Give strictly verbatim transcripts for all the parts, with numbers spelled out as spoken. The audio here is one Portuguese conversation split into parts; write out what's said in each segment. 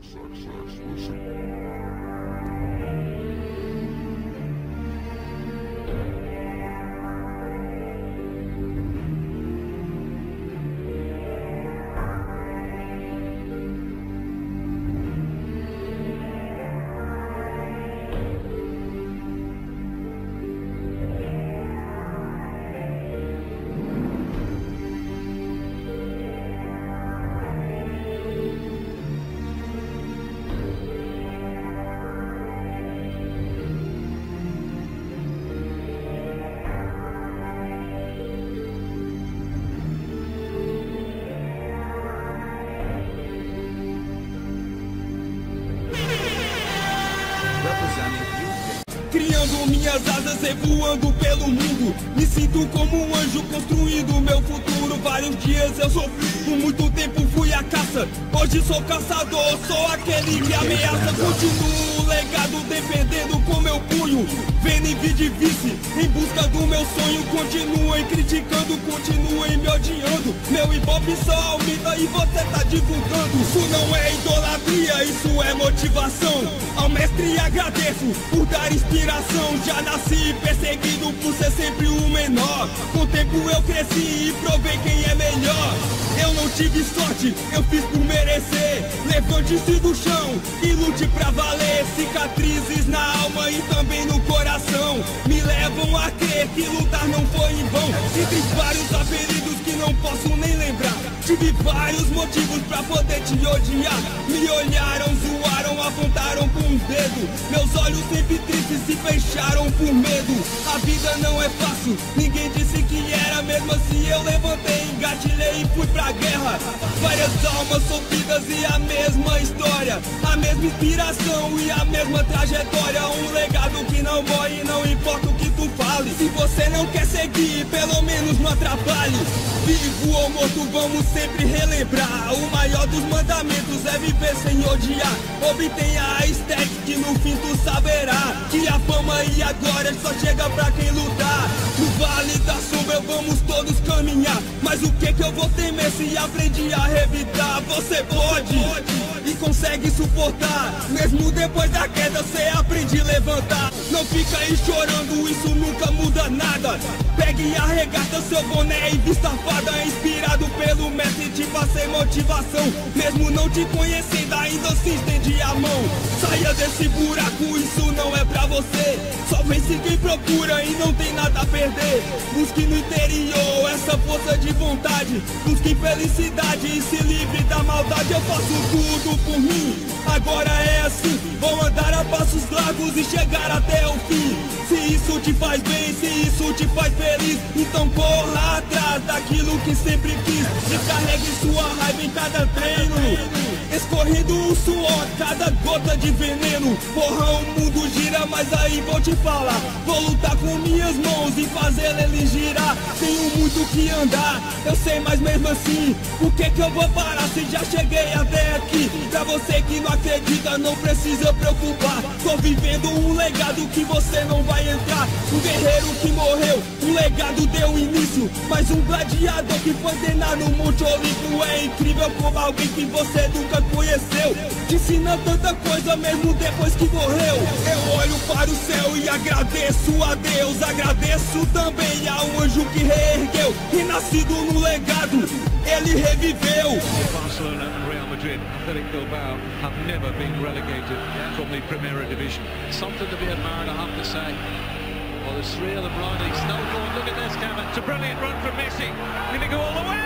Criando minhas asas e voando pelo mundo. Me sinto como um anjo construindo meu futuro. Vários dias eu sofri, por muito tempo fui à caça. Hoje sou caçador, sou aquele que ameaça. Continuo o legado defendendo com meu punho. Vendo em vídeo e vice, em busca do meu sonho. Continuem criticando, continuem me odiando. Meu hip-hop só aumenta e você tá divulgando. Isso não é idolatria, isso é motivação. Ao mestre agradeço por dar inspiração. Já nasci perseguido por ser sempre o menor. Com o tempo eu cresci e provei quem é melhor. Eu não tive sorte, eu fiz por merecer. Levante-se do chão e lute pra valer. Cicatrizes na alma e também no coração me levam a crer que lutar não foi em vão. Entre vários apelidos que não posso nem lembrar, tive vários motivos pra poder te odiar. Me olharam, zoaram, apontaram com um dedo. Meus olhos sempre tristes se fecharam por medo. A vida não é fácil, ninguém disse que era. Mesmo assim eu levantei, engatilhei e fui pra guerra. Várias almas sofridas e a mesma história, a mesma inspiração e a mesma trajetória. Um legado que não morre, não importa o que tu fale. Se você não quer seguir, pelo menos não atrapalhe. Vivo ou morto, vamos sempre relembrar. O maior dos mandamentos é viver sem odiar. Obtenha a estética que no fim tu saberá que a fama e a glória só chega pra quem lutar. No vale da sombra vamos todos caminhar, mas o que que eu vou temer se aprendi a revidar? Você pode e consegue suportar, mesmo depois da queda cê aprende a levantar. Não fica aí chorando, isso nunca muda nada. Pegue e arregata seu boné e vista fada. Inspirado pelo mestre te passei motivação. Mesmo não te conhecendo ainda se estende a mão. Saia desse buraco, isso não é pra você. Só vence quem procura e não tem nada a perder. Busque no interior essa força de vontade. Busque felicidade e se livre da maldade. Eu faço tudo por mim, agora é assim. Vou andar a passos largos e chegar até o fim. Se isso te faz bem, se isso te faz feliz, então corra atrás daquilo que sempre quis. Descarregue sua raiva em cada treino, escorrendo o suor, cada gota de veneno. Porra, o mundo gira, mas aí vou te falar. Vou lutar com minhas mãos e fazer ele girar. Tenho muito que andar, eu sei, mas mesmo assim, por que que eu vou parar se já cheguei até aqui? Pra você que não acredita, não precisa preocupar. Tô vivendo um legado que você não vai entrar. Um guerreiro que morreu, um legado deu início. Mas um gladiador que foi treinar no Monte Olimpo. É incrível como alguém que você nunca conheceu te ensina tanta coisa mesmo depois que morreu. Eu olho para o céu e agradeço a Deus. Agradeço também ao anjo que reergueu. Renascido no legado, ele reviveu. Barcelona and Real Madrid, Athletic Bilbao have never been relegated from the Primera Division. Something to be admired, I have to say. Well, there's three of them riding. Snowball, look at this, Cameron. It's a brilliant run from Messi. Going to go all the way.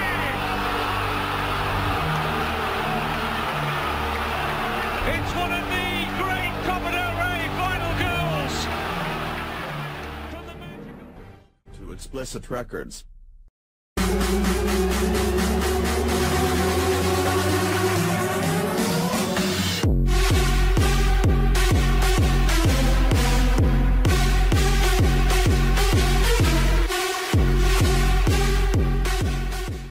It's one of the great Copa del Rey final goals. From the magical... To Explicit Records.